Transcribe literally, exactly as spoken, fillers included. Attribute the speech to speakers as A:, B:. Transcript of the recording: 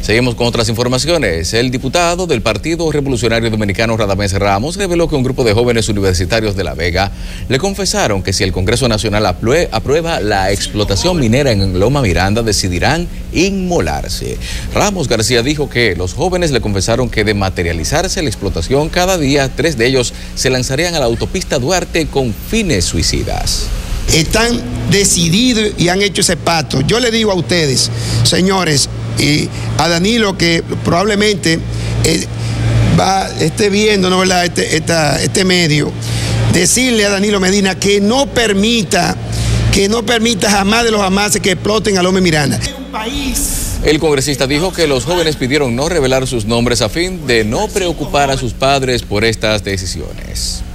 A: Seguimos con otras informaciones. El diputado del Partido Revolucionario Dominicano, Radamés Ramos, reveló que un grupo de jóvenes universitarios de La Vega le confesaron que si el Congreso Nacional aprueba la explotación minera en Loma Miranda, decidirán inmolarse. Ramos García dijo que los jóvenes le confesaron que de materializarse la explotación, cada día tres de ellos se lanzarían a la autopista Duarte con fines suicidas.
B: Están decididos y han hecho ese pacto. Yo le digo a ustedes, señores, y a Danilo, que probablemente eh, va, esté viendo, ¿no, verdad? Este, esta, este medio, decirle a Danilo Medina que no permita, que no permita jamás de los jamases que exploten a Loma Miranda.
A: El congresista dijo que los jóvenes pidieron no revelar sus nombres a fin de no preocupar a sus padres por estas decisiones.